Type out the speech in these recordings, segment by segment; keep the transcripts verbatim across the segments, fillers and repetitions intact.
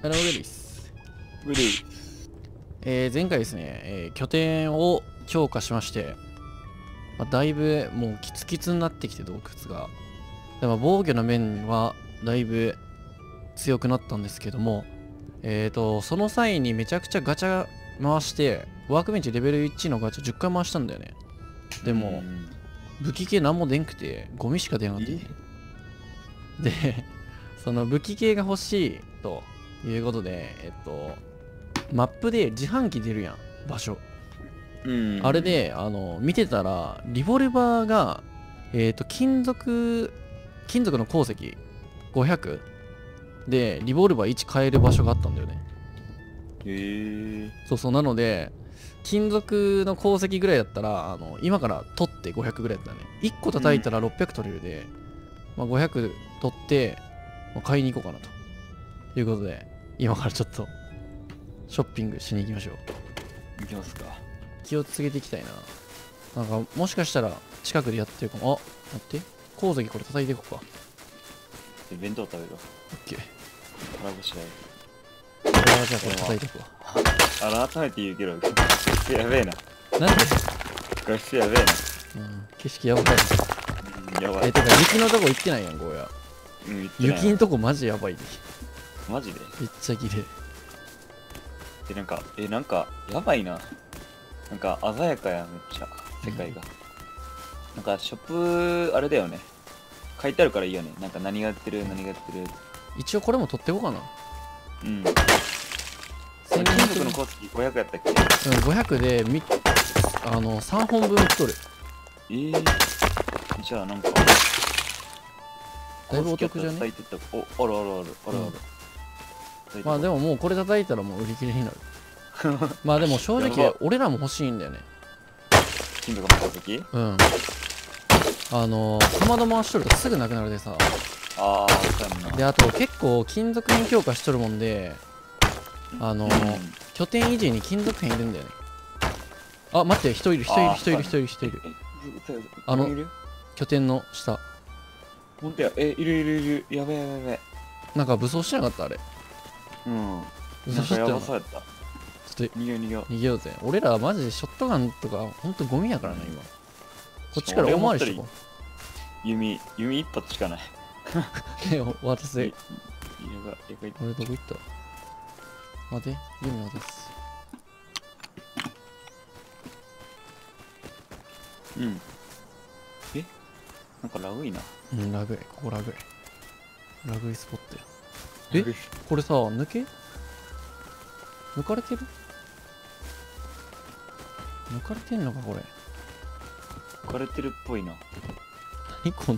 ハローです。 無理。 えー、前回ですね、えー拠点を強化しまして、まあ、だいぶもうキツキツになってきて洞窟が。でも防御の面はだいぶ強くなったんですけども、えーと、その際にめちゃくちゃガチャ回して、ワークベンチレベルいちのガチャじゅっかい回したんだよね。でも、武器系なんも出んくて、ゴミしか出なかった、ね。で、その武器系が欲しいということで、えっと、マップで自販機出るやん、場所。 うん。 あれで、あの、見てたら、リボルバーが、えっと、金属、金属の鉱石ごひゃくで、リボルバーいち買える場所があったんだよね。 へえ。 そうそう、なので、金属の鉱石ぐらいだったら、あの、今から取ってごひゃくぐらいだったね。いっこ叩いたらろっぴゃく取れるで、まあ、ごひゃく取って、まあ、買いに行こうかなと。いうことで、今からちょっと、ショッピングしに行きましょう。 行きますか。 気をつけていきたいな。なんか、もしかしたら、近くでやってるかも。あ、待って。鉱石これ叩いていこうか。 で弁当食べるわ。 オッケー。 腹ごしらこれはじゃあこれ叩いていくわ。 え。改めて言うけど、画質やべえな。 なんで画質やべえな。 うん、景色やばい。 うん、やばい。 え、てか雪のとこ行ってないやん、ゴーヤ。 うん、言ってない雪のとこマジやばいで。 マジでめっちゃ綺麗。 え、なんか、え、なんか、やばいな。なんか、鮮やかや、めっちゃ、世界が。なんか、ショップ、あれだよね。書いてあるからいいよね。なんか、何がやってる、何がやってる。 一応これも取っていこうかな。 うん。 千金属の鉱石ごひゃくやったっけ？ うん、ごひゃくでみあのさんぼんぶん取る。 えー、じゃあなんかだいぶお得じゃね？ 叩いてったお、あるあるあるあるある、 まあでももうこれ叩いたらもう売り切れになる。まあでも正や直ば俺らも欲しいんだよね。 金属の鉱石。 うん。あのー、かまど回しとるとすぐなくなるでさ。 ああ、そうやんな。 で、あと結構金属片強化しとるもんで、あのーうん、 拠点維持に金属片いるんだよね。あ、待って、人いる、人いる、人いる、人いる、人いる。あのいる拠点の下。 ほんとや、え、いるいるいる、やべやべやべ。 なんか武装してなかったあれ。 うん武なんかや装してたよな。 ばそうやった。 ちょっと逃げよう逃げよう。 逃げようぜ。俺らマジでショットガンとかほんとゴミやからな、今。こっちから大回りしてこ弓弓一発しかない。 う。ね、渡せ。 やばやばい。 俺どこ行った待て、弓渡す。 うんえなんかラグいな。 うん、ラグい。ここラグい。ラグいスポットや。えこれさ、抜け抜かれてる抜かれてんのかこれ。 浮かれてるっぽいな。 何この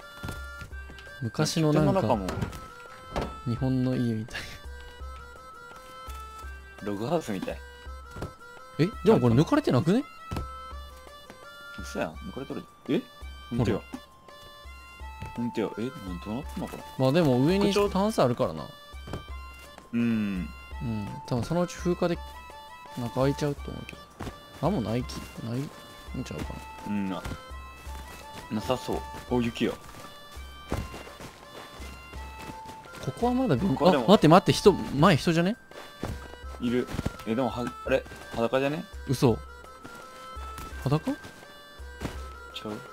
昔のなんか拠点の中も日本の家みたい。 ログハウスみたい。 えでもこれ抜かれてなくね？ 嘘やん、抜かれとる。えほんとや。ほんとや。えなんどうなってんのこれ。 まあでも上にこっちタンスあるからな。 うん。 うん多分そのうち風化で中開いちゃうと思うけど。あもうないきないんちゃうかな。 うんな。なさそう。お、雪や。 ここはまだ便あここはでも待って待って人前人じゃね？ いる。え、でもは、あれ裸じゃね嘘裸？ ちゃう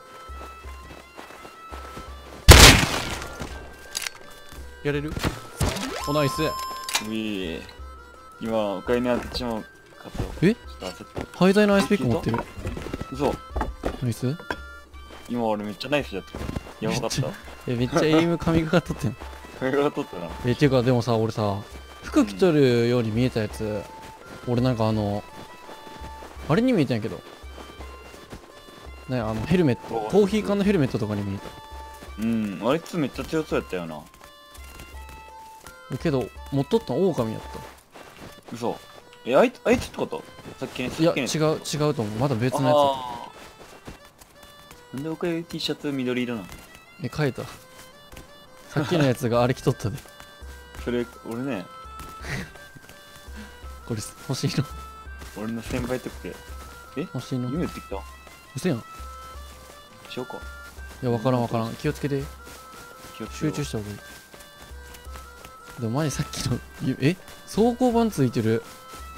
やれる？おナイス。 うい今、お買いにあっちもかと。 えちょっと焦った。 廃材のアイスピック持ってる。 嘘。 ナイス。 今俺めっちゃナイスやった。やばかった。 えめっちゃエイム神がかっとってん。 これが撮ったな。 えていうかでもさ俺さ服着とるように見えたやつ、俺なんかあのあれに見えたんやけどねあのヘルメットコーヒー缶のヘルメットとかに見えうん、あいつめっちゃ強そうやったよな。 たけど持っとったん狼やった嘘。え、あいつ、あいつってことさっきね、さいやっきね。 違う違うと思うまだ別のやつやっあーなんでおかゆ T シャツ緑色なの？ たえ変えたさっきのやつがあれ着とったでそれ、俺ね、 これ欲しいの俺の先輩とって、え欲しいの夢言ってきた嘘やんいしようか。 や分からん分からん気をつけて気をつけよう集中した方がいいでも前にさっきのゆえ装甲板ついてる。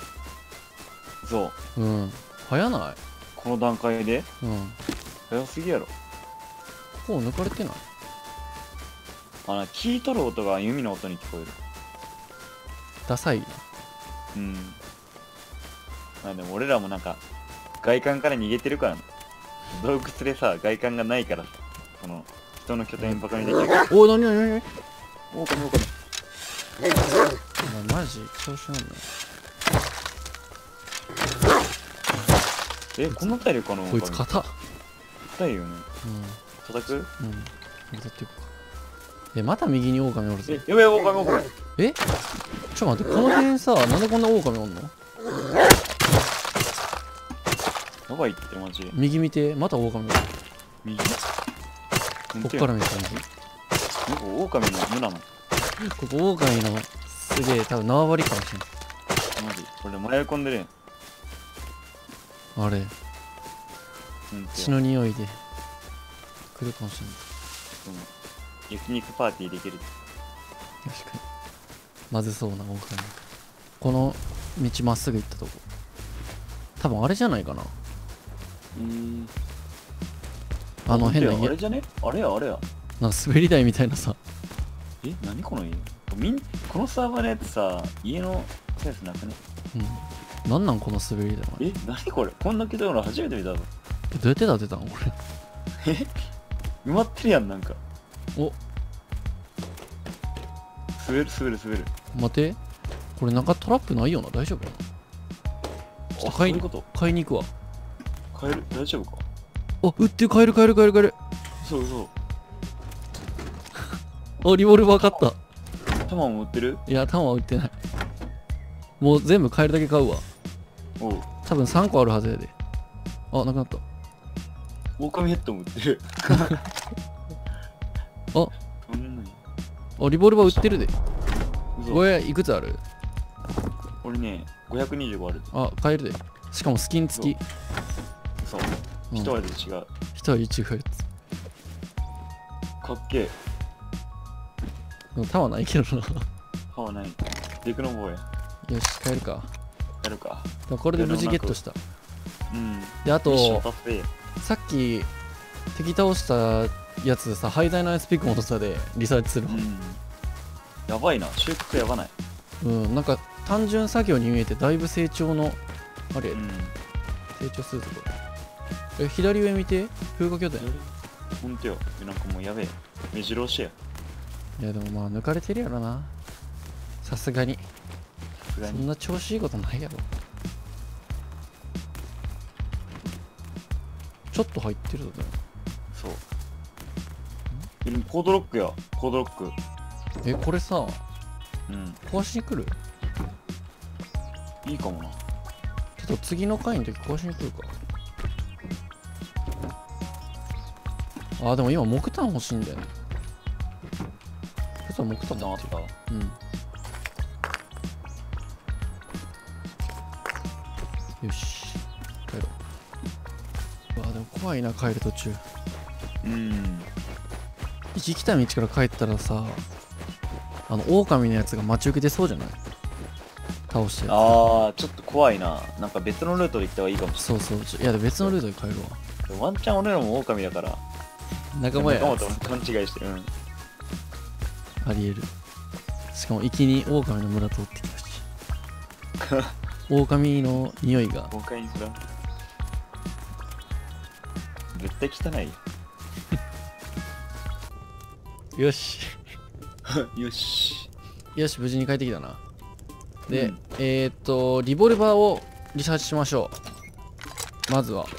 そううん早ない？ この段階でうん早すぎやろ。 ここ抜かれてない？ あの聞いとる音が弓の音に聞こえる。 ダサいな。 うんまあでも俺らもなんか外観から逃げてるからね。洞窟でさ外観がないからさ、この人の拠点バカにできるから。 おお、なになになに？ オオカミオオカミ。 マジ調子なんだよ。 えこんな体力かな。 こいつ硬っ。 硬いよね。 うん叩く。 うん当たっていこうか。えまた右に狼おるぞ。 えやべえオオカミオオカミ。 えちょっと待って、この辺さなんでこんな狼おんの？ やばいってマジで。 右見て、また狼おる。 右。 こっから見た右。 なんかオオカミの胸なの。 ここ狼のすげえ多分縄張りかもしれん。 マジこれ迷い込んでるやん。 あれうん血の匂いで来るかもしれない。 焼肉パーティーできる。 確かにまずそうな狼。この道まっすぐ行ったとこ多分あれじゃないかな。 うんあの変な家あれじゃね。あれやあれや。 なんか滑り台みたいなさ。 え何この家。みんこのサーバーのやつさ家のセンスなくね。 うんなんなんこの滑り台。 え何これ。こんなけどの初めて見たぞ。 えどうやって建てたのこれ。 え埋まってるやんなんか。 お滑る滑る滑る。 待てこれ中トラップないよな。大丈夫かな。ちょっと買いにあそういうこと。 買いに行くわ。 カエル大丈夫か。 あ売ってる。買える買える買える買える。 そうそう。 あリボルバー買った。 弾も売ってる。 いや弾は売ってない。もう全部買えるだけ買うわ。 おう多分さんこあるはずやで。あなくなった。 オオカミヘッドも売ってる。 あそんなに。 あリボルバー売ってるで。 嘘。 これいくつある？ 俺ねごひゃくにじゅうごある。 あ買えるで。しかもスキン付き。 そううん一味で違う。 一人一違うやつ。 かっけえ。 でも弾ないけどな。 歯はない。デクノボーや。 よし買えるか。 やるか。 でもこれで無事ゲットした。 うん。 であミッションと達成。 さっき敵倒したやつさ廃材のアイスピックもとさでリサーチするわ。 うん。やばいな。収穫やばない。 うんなんか単純作業に見えてだいぶ成長のあれ、 うん。 成長するぞこれ。え左上見て風化拠点。 ほんとよ。なんかもうやべえ。目白押しや。 いやでもまあ抜かれてるやろなさすがに。 さすがに。 そんな調子いいことないやろ。ちょっと入ってるぞでも。 そう。でもコードロックや。コードロック。 えこれさうん。 壊しに来る？ いいかもな。 ちょっと次の回の時壊しに来るか。あーでも今木炭欲しいんだよね。そしたら木炭持ってる。 なあった。 うんよし帰ろう。うわでも怖いな帰る途中。 うん。 行き来た道から帰ったらさあの狼のやつが待ち受けてそうじゃない？倒してやああ、ちょっと怖いな。なんか別のルートで行った方がいいかもしつ。そうそうちょいやで別のルートで帰るわ。 れない。ワンチャン俺らも狼だから。 仲間や仲間と勘違いして。うん。 ありえる。しかも行きに狼の村通ってきたし狼の匂いが。 豪快にすらん。絶対汚い。 よしよし。 よし無事に帰ってきたな。で、 うんえー、っとリボルバーをリサーチしましょう。まずは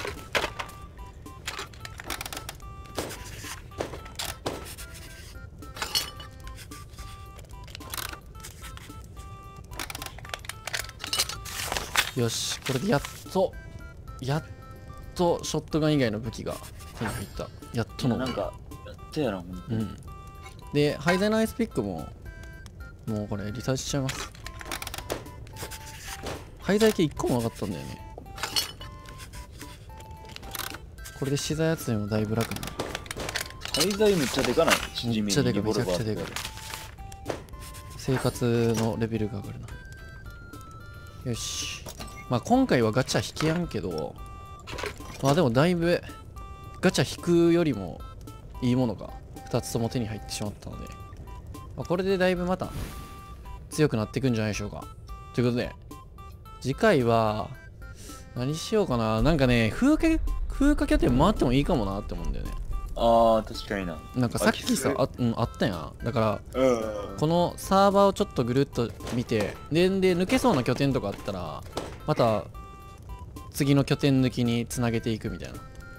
よしこれでやっとやっとショットガン以外の武器が手に入った。やっとの。 なんか、やったやろ、ほんとに。 うんで廃材のアイスピックももうこれリサーチしちゃいます。廃材系いっこもなかったんだよね。これで資材集めもだいぶ楽になる。 廃材めっちゃでかない。 めっちゃでかいめちゃくちゃでかい。 生活のレベルが上がるな。よし。まあ今回はガチャ引けやんけど、まあでもだいぶガチャ引くよりもいいものがふたつとも手に入ってしまったので、まあ、これでだいぶまた強くなっていくんじゃないでしょうか。ということで、次回は何しようかな。なんかね、風化風化拠点回ってもいいかもなって思うんだよね。 ああ、確かにな。 なんかさっきさ、あ、うん、あったやん。だから、 うん。 このサーバーをちょっとぐるっと見て、で、で抜けそうな拠点とかあったら、また次の拠点抜きにつなげていくみたいな。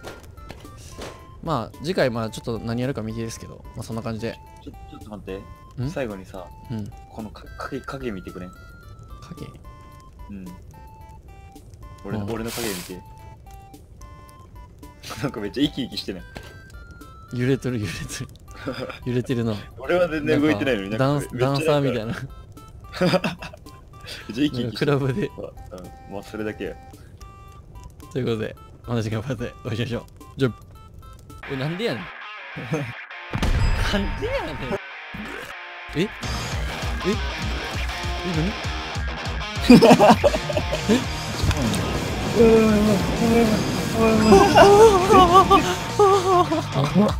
まあ、次回、まあちょっと何やるか見てですけど、まあそんな感じで。 ちょちょっと待って。 ん最後にさ、 うん。 このか影、影見てくれん。 影うん。俺の、 うん俺の影見て。なんかめっちゃ生き生きしてない。 揺れてる揺れてる。揺れてるな。 俺は全然動いてないのに、 ダンスダンサーみたいな。 めっちゃ生き生きクラブで。 うん、もうそれだけや。 ということで、同じ頑張ってお会いしましょう。じゃあ、これなんでやねん。なんでやねん。えええ何え